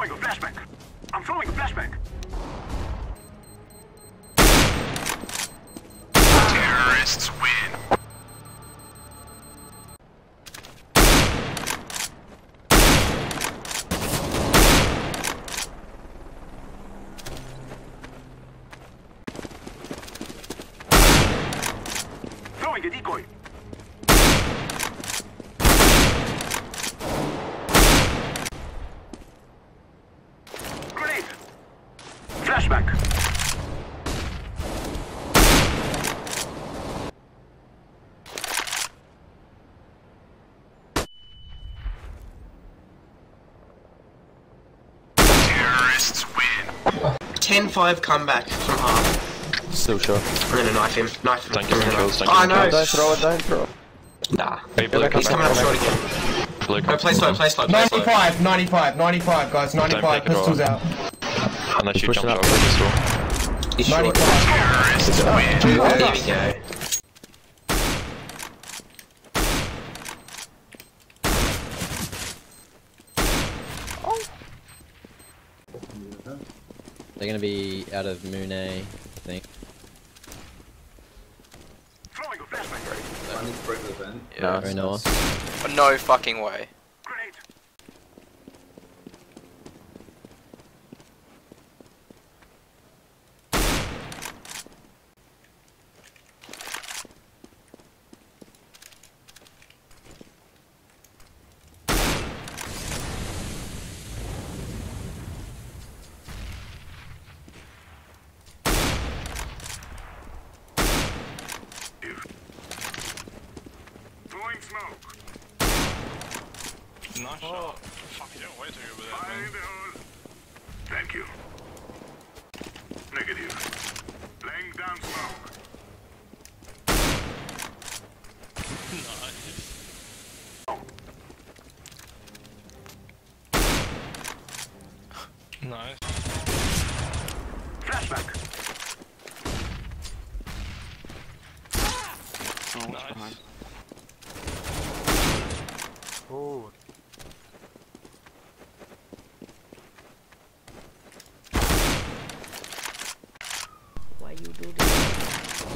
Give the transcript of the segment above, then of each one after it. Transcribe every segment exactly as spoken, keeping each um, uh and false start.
Throwing a flashback. I'm throwing a flashback. Terrorists win. Throwing a decoy. Grenade. Flashback. Terrorists win. ten five comeback from half. Still sure. I'm gonna knife him. Knife him. Don't give him kills, don't Oh, give him no. kills. Don't throw it, don't throw it. Nah. Hey, Blue, He's coming up short again. Blue, Go, play slow, play slow, play slow. ninety-five, ninety-five, ninety-five, guys, ninety-five, take it pistols all. out. Unless you Push jump it shot up. for a pistol. He's short. ninety-five. Terrorists win. Oh, there we go. They're gonna be out of Moon A, I think. Throwing a flashback. Running through the vent. Yeah, very nice. No fucking way. Grenade. Throwing smoke. Nice shot. Fuck, you don't wait till you're over there, Fire man. in the hole. Thank you. Negative. Laying down smoke. Nice. Nice. Flashback. Nice. Oh. Why you do this?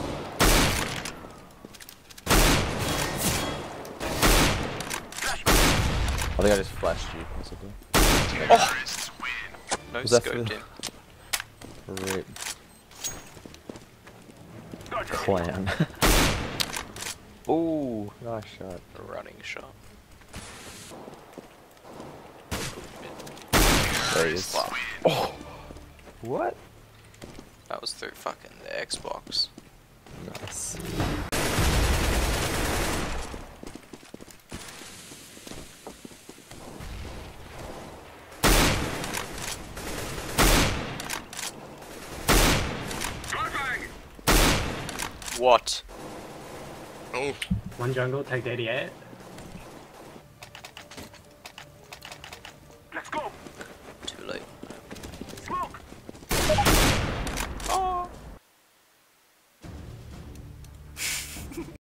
I think I just flashed you, possibly. Terrorists win. No Was that scoped for- in. Rip. Dodge. Clan. Ooh, nice shot. A running shot. There he is. Wow. Oh! What? That was through fucking the Xbox. Nice. What? Oh. One jungle, take the eighty-eight.